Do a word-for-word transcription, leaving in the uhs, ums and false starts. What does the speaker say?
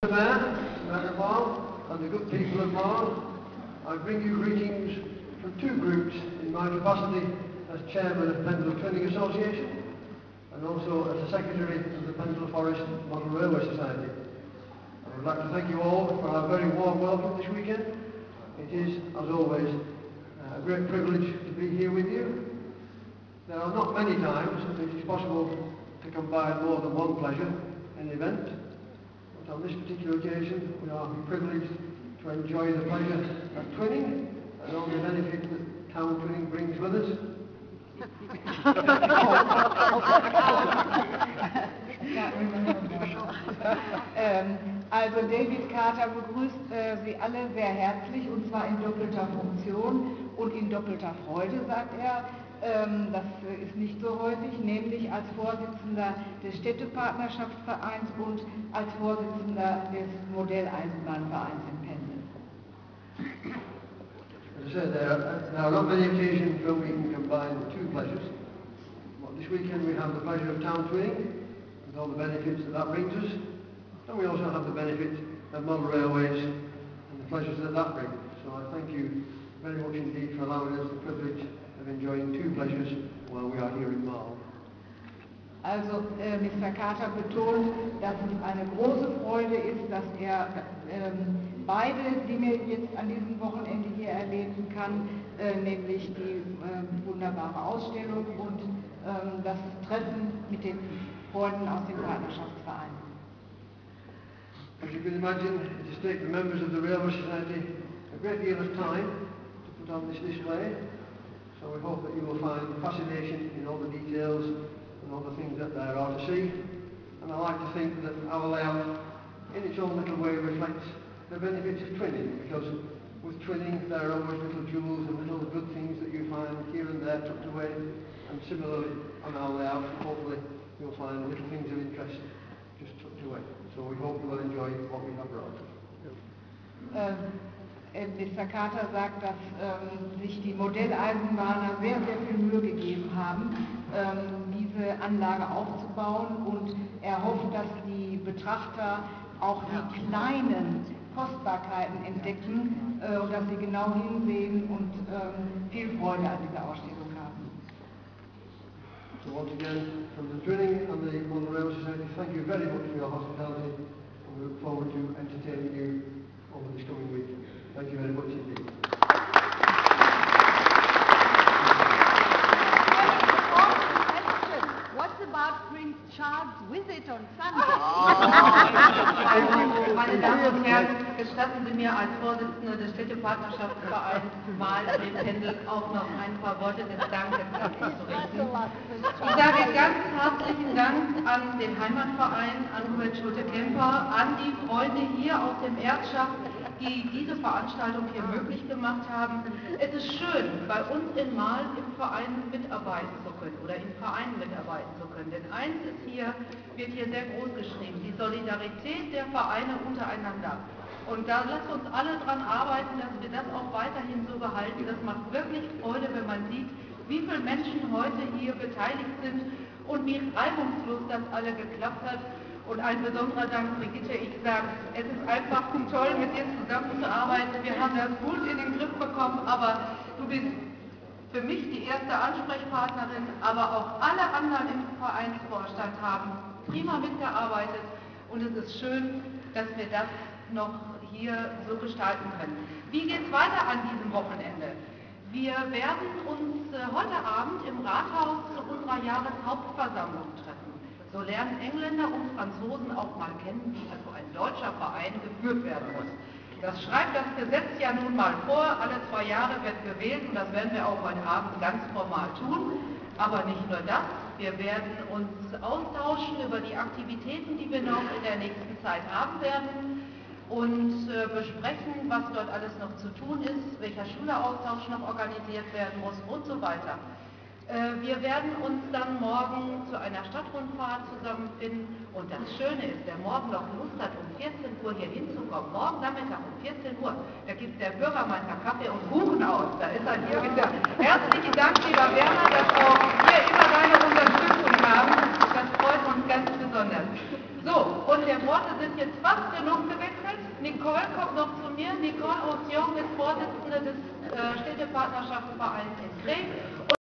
Mayor, Mayor Marl, and the good people of Marl, I bring you greetings from two groups in my capacity as Chairman of Pendle Twinning Association and also as the Secretary of the Pendle Forest Model Railway Society. I would like to thank you all for our very warm welcome this weekend. It is, as always, a great privilege to be here with you. There are not many times that it is possible to combine more than one pleasure in an event, but on this particular occasion we are privileged to enjoy the pleasure of twinning and all the benefit that town twinning brings with us. ähm, also David Carter begrüßt äh, Sie alle sehr herzlich und zwar in doppelter Funktion und in doppelter Freude, sagt er. Ähm, das äh, ist nicht so häufig, nämlich als Vorsitzender des Städtepartnerschaftsvereins und als Vorsitzender des Modelleisenbahnvereins in Pendel. As I said, there are, there are not many occasions when we can combine two pleasures. Well, this weekend we have the pleasure of town twinning, with all the benefits that that brings us, and we also have the benefit of model railways and the pleasures that that brings. So I thank you very much indeed for allowing us the privilege of enjoying two pleasures while we are here in Marl. Also äh, Mister Carter betont, dass es eine große Freude ist, dass er ähm, beide Dinge jetzt an diesem Wochenende hier erleben kann, äh, nämlich die äh, wunderbare Ausstellung und ähm, das Treffen mit den Freunden aus dem Partnerschaftsverein. As you can imagine, it has taken the members of the Railway Society a great deal of time to put on this display, so we hope that you will find fascination in all the details and all the things that there are to see. And I like to think that our layout, in its own little way, reflects the benefits of twinning, because with twinning there are always little jewels and little good things that you find here and there tucked away, and similarly on our layout, hopefully you'll find little things of interest just tucked away. So we hope you will enjoy what we have brought. Ähm, äh, Mister Carter sagt, dass ähm, sich die Modelleisenbahner sehr, sehr viel Mühe gegeben haben, ähm, diese Anlage aufzubauen, und er hofft, dass die Betrachter auch die kleinen Kostbarkeiten entdecken äh, und dass sie genau hinsehen und ähm, viel Freude an dieser Ausstellung haben. So once again, from the Twinning and the Model Railway Society, thank you very much for your hospitality, and we look forward to entertaining you over this coming week. Thank you very much indeed. What about Prince Charles' visit on Sunday? Meine Damen und Herren, gestatten Sie mir als Vorsitzende des Städtepartnerschaftsvereins Marl in Pendel auch noch ein paar Worte des Dankes an Sie zu richten. Ich sage ganz herzlichen Dank an den Heimatverein, an Hubert Schulte-Kemper, an die Freunde hier aus dem Erzschaft, die diese Veranstaltung hier möglich gemacht haben. Es ist schön, bei uns in Marl im Verein mitarbeiten zu können oder in Vereinen mitarbeiten zu können. Denn eins ist hier, wird hier sehr groß geschrieben, die Solidarität der Vereine untereinander. Und da lasst uns alle daran arbeiten, dass wir das auch weiterhin so behalten. Das macht wirklich Freude, wenn man sieht, wie viele Menschen heute hier beteiligt sind und wie reibungslos das alle geklappt hat. Und ein besonderer Dank, Brigitte, ich sage, es ist einfach toll, mit dir zusammenzuarbeiten. Wir haben das gut in den Griff bekommen, aber du bist für mich die erste Ansprechpartnerin, aber auch alle anderen im Vereinsvorstand haben prima mitgearbeitet, und es ist schön, dass wir das noch hier so gestalten können. Wie geht es weiter an diesem Wochenende? Wir werden uns heute Abend im Rathaus zu unserer Jahreshauptversammlung treffen. So lernen Engländer und Franzosen auch mal kennen, wie also ein deutscher Verein geführt werden muss. Das schreibt das Gesetz ja nun mal vor, alle zwei Jahre wird gewählt, und das werden wir auch heute Abend ganz formal tun. Aber nicht nur das, wir werden uns austauschen über die Aktivitäten, die wir noch in der nächsten Zeit haben werden, und äh, besprechen, was dort alles noch zu tun ist, welcher Schüleraustausch noch organisiert werden muss und so weiter. Wir werden uns dann morgen zu einer Stadtrundfahrt zusammenfinden, und das Schöne ist, wer morgen noch Lust hat, um vierzehn Uhr hier hinzukommen, morgen Nachmittag um vierzehn Uhr, da gibt der Bürgermeister Kaffee und Kuchen aus, da ist er hier wieder. Herzlichen Dank, lieber Werner, dass wir auch hier immer deine Unterstützung haben, das freut uns uns ganz besonders. So, und der Worte sind jetzt fast genug gewechselt. Nicole kommt noch zu mir. Nicole Osion ist Vorsitzende des äh, Städtepartnerschaftsvereins in Krefeld.